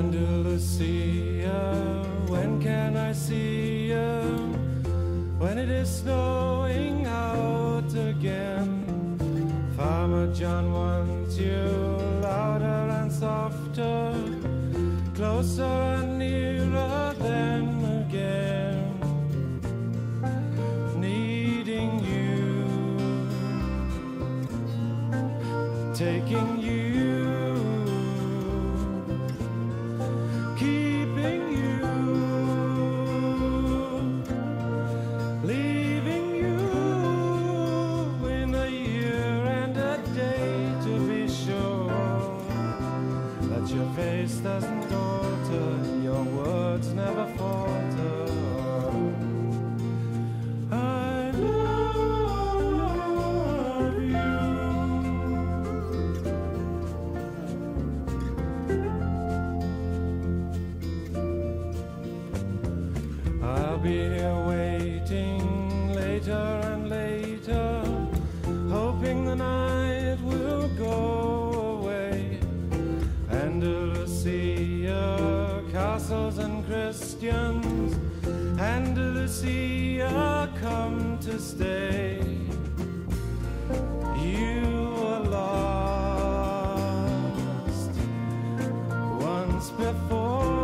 Andalucia, when can I see you? When it is snowing out again. Farmer John wants you louder and softer, closer and nearer than again. Needing you, taking you, keeping you, leaving you in a year and a day, to be sure that your face doesn't alter, your words never falter. I love you. I'll be here waiting later and later, hoping the night will go away. Andalucia, castles and Christians, Andalucia, come to stay. You were lost once before.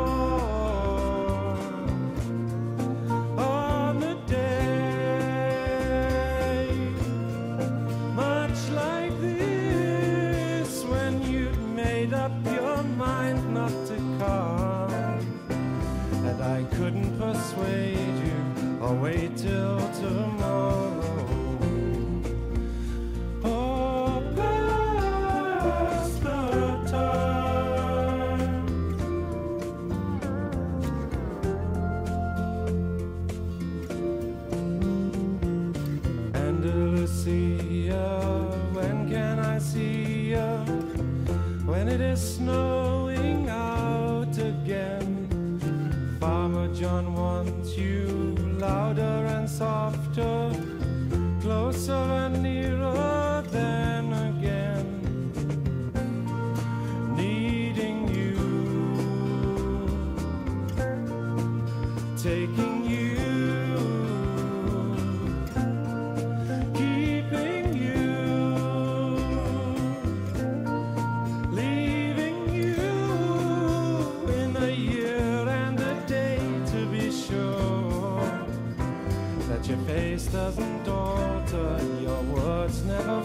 I couldn't persuade you or wait till tomorrow. Oh, past the time. Andalucia, when can I see you? When it is snowing out again. Farmer John wants you louder and softer, closer and nearer than again. Needing you, taking you, keeping you, leaving you in a year and a day, to be sure that your face doesn't alter, your words never